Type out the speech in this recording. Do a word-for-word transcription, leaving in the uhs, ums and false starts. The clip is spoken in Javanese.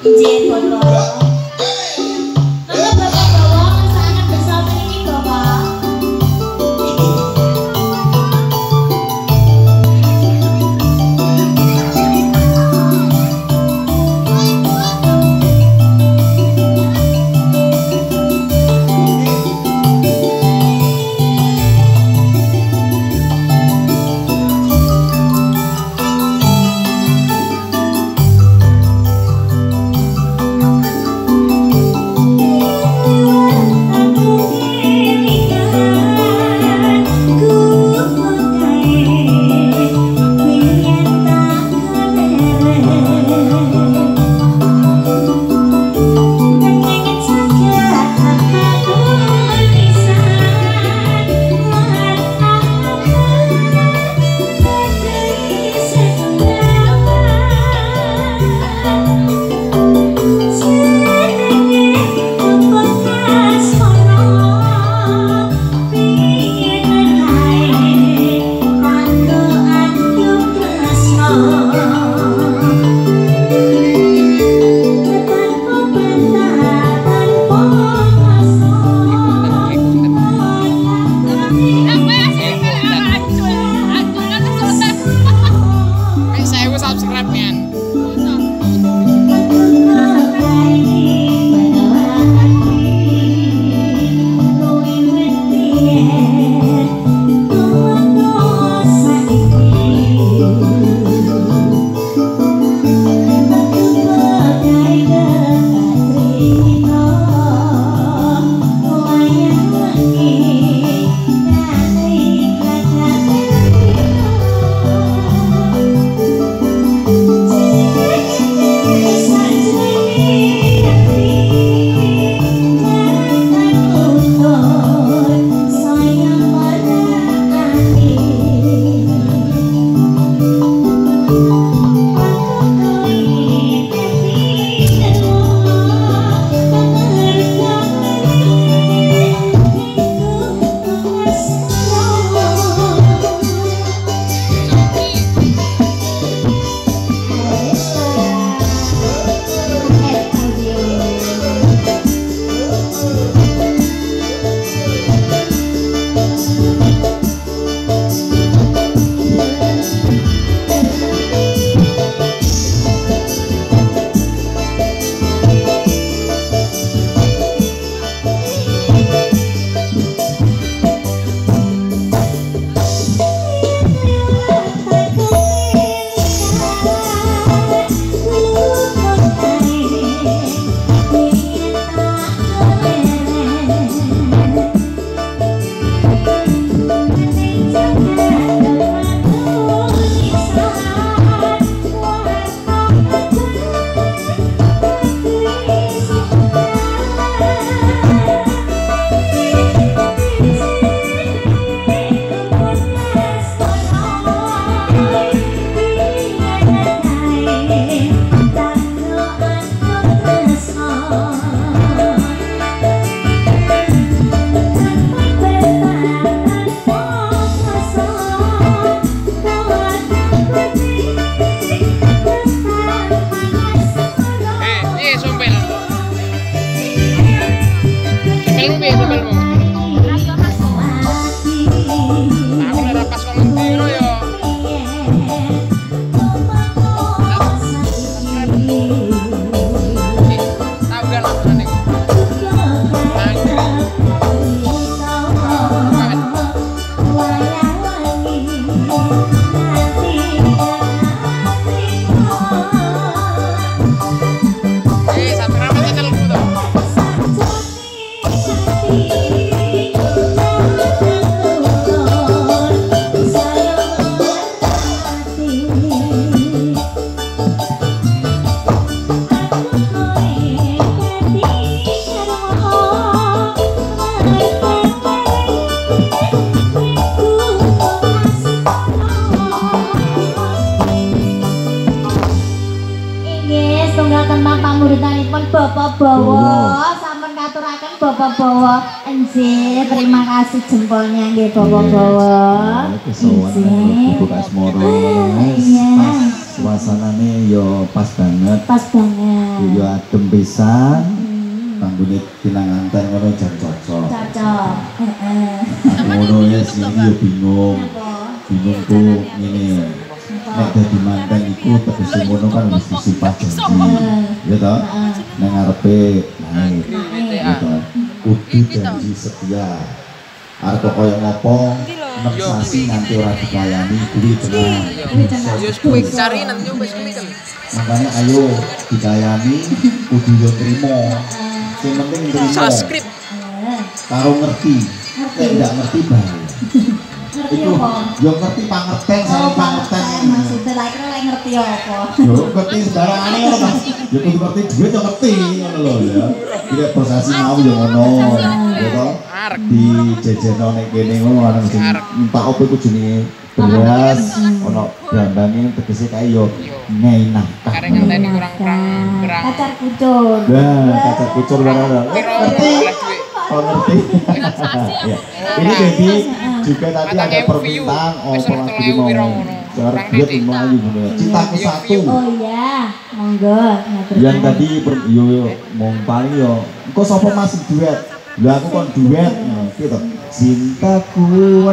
Jen Bapak. Maka Bapak bawa sangat bersama ini Bapak. Pamuritanipun Bapak Bawa sampun katuraken Bapak Bawa enjih terima kasih jempolnya nggih Bapak Bawa. Kesawan Ibu Kasmoro. Iya. suasanane yo pas banget. Pas banget. Yo adem pisan. Hmm. Tanggune kinanganten ngono jan cocok. Cocok. Heeh. Aku ngono ya sing yo bingung. Bingung ku ngene. Nek dadi manten iku tegese ngono kan wis disifat janji. Ya toh? Nang ngarepe naik. Gitu. Kudu janji setia. Arep koyo ngopo enem sasi nganti ora dilayani kuwi tenang. Yo kuwi cari nanti nyoba sekali kan. Makanya ayo dilayani kudu yo trimo. Sing penting trimo. Subscribe. Karo ngerti. Nek ndak ngerti bahaya. Ngerti Iku apa? yo ngerti pangerten Oh, sama pangerten pangerten. maksudnya lek lek ngerti apa? Yo ngerti sembarangane ngono Mas. Yo kudu ngerti duit yo ngerti ngono lho ya. Tidak prosesi mau yo ngono. Ya toh? Di jejeno nek kene ngono ana sing numpak opo iku jenenge beras ono gambangin tegese kae yo ngei nafkah. Karek ngenteni kurang-kurang kurang. Kacar kucur. Nah, kaca kucur barang ngerti. Oh ngerti. Ya. Ini jadi juga tadi ada permintaan oh pulang ke mau cara dia mau aja gitu ya. Cintaku satu. Oh iya, monggo. Yang tadi per, yo yo mau paling yo. Kok sapa masih duet? Lah aku kon duet gitu. Cintaku